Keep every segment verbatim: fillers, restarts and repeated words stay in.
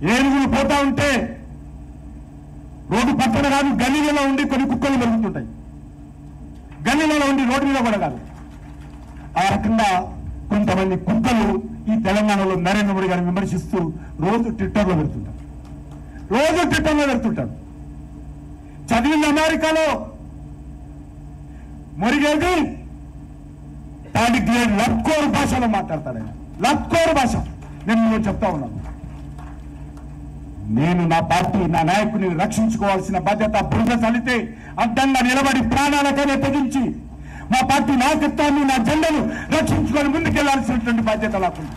ఏనుగులు పోతా ఉంటే రోడ్డు పక్కన కాదు గల్లీలలో ఉండి కొన్ని కుక్కలు మెరుగుతుంటాయి, గల్లీలలో ఉండి రోడ్డు మీద కూడా కాదు. ఆ రకంగా కొంతమంది కుక్కలు ఈ తెలంగాణలో నరేంద్ర మోడీ గారిని విమర్శిస్తూ రోజు ట్విట్టర్లో పెడుతుంటారు, రోజు ట్విట్టర్లో పెడుతుంటారు. చదివింది అమెరికాలో, మొరిగేది థర్డ్ గ్రేడ్ లక్కోరు భాషలో మాట్లాడతాడు ఆయన, లక్కోరు భాష. నేను చెప్తా ఉన్నాను, నేను నా పార్టీ నా నాయకుడిని రక్షించుకోవాల్సిన బాధ్యత బురద చలితే అడ్డంగా నిలబడి ప్రాణాలకైనా తెగించి మా పార్టీ నాయకత్వాన్ని నా జెండాను రక్షించుకొని ముందుకెళ్లాల్సినటువంటి బాధ్యత నాకుంది.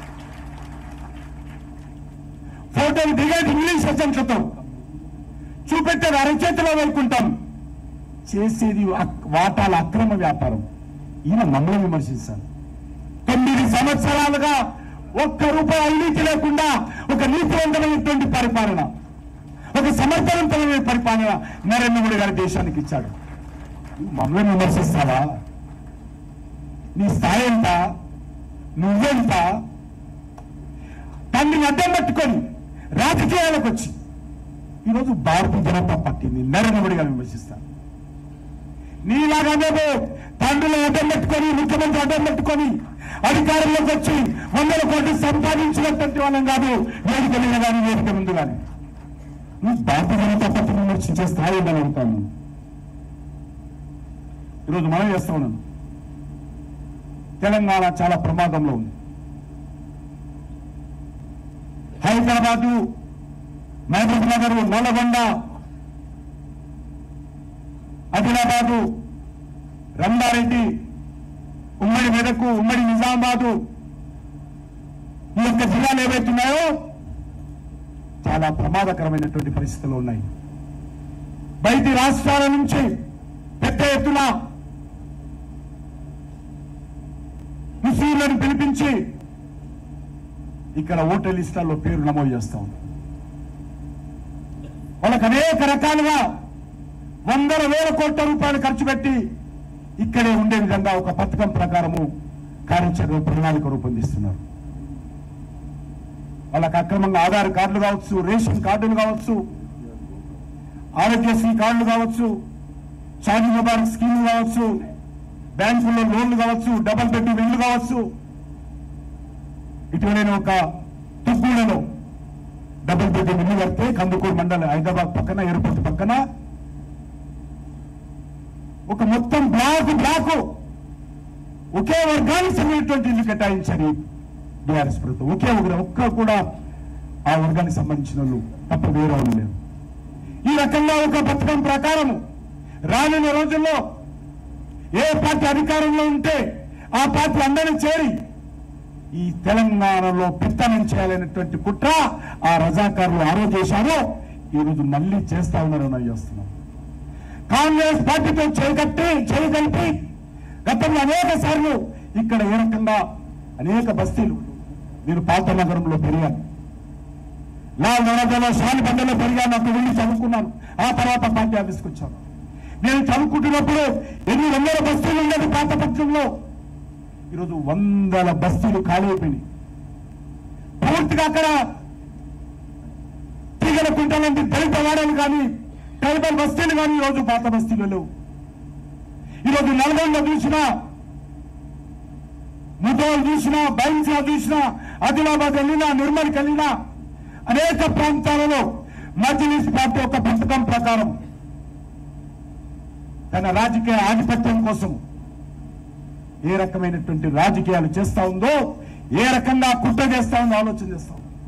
ఫోటోలు దిగేది ఇంగ్లీష్ ఏజెంట్లతో, చూపెట్టేది అరచేతిలో వేసుకుంటాం, చేసేది వాటాల అక్రమ వ్యాపారం. ఈయన మమ్మల్ని విమర్శించాలి. తొమ్మిది సంవత్సరాలుగా ఒక్క రూపాయి అవినీతి లేకుండా ఒక నీతివంతమైనటువంటి పరిపాలన, ఒక సమర్థవంతమైన పరిపాలన నరేంద్ర మోడీ గారి దేశానికి ఇచ్చాడు. మమ్మల్ని విమర్శిస్తావా? నీ స్థాయి ఎంత? నువ్వెంత? తండ్రిని అడ్డం పట్టుకొని రాజకీయాలకు వచ్చి ఈరోజు భారతీయ జనతా పార్టీని నరేంద్ర మోడీ గారిని విమర్శిస్తాను. నీలాగానే తండ్రులు అడ్డం పెట్టుకొని ముఖ్యమంత్రి అడ్డం పెట్టుకొని అధికారంలోకి వచ్చి వందల కోట్లు సంపాదించినటువంటి వాళ్ళం కాదు, వేదిక మీద కానీ వేదిక ముందు కానీ. నువ్వు భారతీయ జనతా పార్టీని విమర్శించే స్థాయి ఉందని అడుగుతాను. ఈరోజు మనం చేస్తా ఉన్నాను, తెలంగాణ చాలా ప్రమాదంలో ఉంది. హైదరాబాదు, మహబూబ్ నగర్, నల్లగొండ, ఆదిలాబాదు, రంగారెడ్డి, ఉమ్మడి మెదకు, ఉమ్మడి నిజామాబాదు, ఈ యొక్క జిల్లాలు ఏవైతున్నాయో చాలా ప్రమాదకరమైనటువంటి పరిస్థితులు ఉన్నాయి. బయటి రాష్ట్రాల నుంచి పెద్ద ఎత్తున ముస్లింలను పిలిపించి ఇక్కడ ఓటర్ లిస్టుల్లో పేరు నమోదు చేస్తా ఉన్నారు. వాళ్ళకు అనేక రకాలుగా వందల వేల కోట్ల రూపాయలు ఖర్చు పెట్టి ఇక్కడే ఉండే విధంగా ఒక పథకం ప్రకారము కార్యాచరణ ప్రణాళిక రూపొందిస్తున్నారు. వాళ్ళకి అక్రమంగా ఆధార్ కార్డులు కావచ్చు, రేషన్ కార్డులు కావచ్చు, ఆరోగ్యశ్రీ కార్డులు కావచ్చు, షాదీ ముబారక్ స్కీమ్ కావచ్చు, బ్యాంకుల్లో లోన్లు కావచ్చు, డబుల్ బెడ్రూమ్ ఇళ్లు కావచ్చు. ఇటీవలైన ఒక తుగ్గూడలో డబుల్ బెడ్రూమ్ ఇల్లు కడితే కందుకూరు మండలం హైదరాబాద్ పక్కన, ఎయిర్పోర్ట్ పక్కన ఒక మొత్తం బ్లాక్ బ్లాక్ ఒకే వర్గానికి చెందినటువంటి ఇల్లు కేటాయించని బీఆర్ఎస్ ప్రభుత్వం. ఒకే ఒకరు ఒక్క కూడా ఆ వర్గానికి సంబంధించిన వాళ్ళు తప్ప వేరే వాళ్ళు లేరు. ఈ రకంగా ఒక పథకం ప్రకారం రానున్న రోజుల్లో ఏ పార్టీ అధికారంలో ఉంటే ఆ పార్టీ అందరినీ చేరి ఈ తెలంగాణలో పెత్తనం చేయాలనేటువంటి కుట్ర ఆ రజాకారులు ఆ రోజు చేశారో ఈరోజు మళ్ళీ చేస్తా ఉన్నారని చేస్తున్నాం. కాంగ్రెస్ పార్టీతో చేయకట్టి చేయగలిపి గతంలో అనేక సార్లు ఇక్కడ ఏ రకంగా అనేక బస్తీలు, నేను పాత నగరంలో పెరిగాను, లాల్ దర్వాజాలో షాలిబండలో పెరిగాను, అక్కడ వెళ్ళి చదువుకున్నాను. ఆ తర్వాత పార్టీ ఆఫీస్కి వచ్చాను. నేను చదువుకుంటున్నప్పుడు ఎన్ని వందల బస్తీలు ఉండేది పాత పక్షంలో, ఈరోజు వందల బస్తీలు ఖాళీ అయిపోయినాయి. పూర్తిగా అక్కడ తీగల కుంటలంటి దళిత వాడలు కానీ ట్రైబల్ బస్తీలు కానీ ఈరోజు పాత బస్తీలు లేవు. ఈరోజు నల్గొండ చూసినా, ముదోల్ చూసినా, బైన్సా చూసినా, ఆదిలాబాద్ వెళ్ళినా, నిర్మల్కి వెళ్ళినా అనేక ప్రాంతాలలో మజ్లిస్ పార్టీ ఒక పథకం ప్రకారం తన రాజకీయ ఆధిపత్యం కోసం ఏ రకమైనటువంటి రాజకీయాలు చేస్తా ఉందో, ఏ రకంగా కుట్ర చేస్తా ఉందో ఆలోచన చేస్తాం.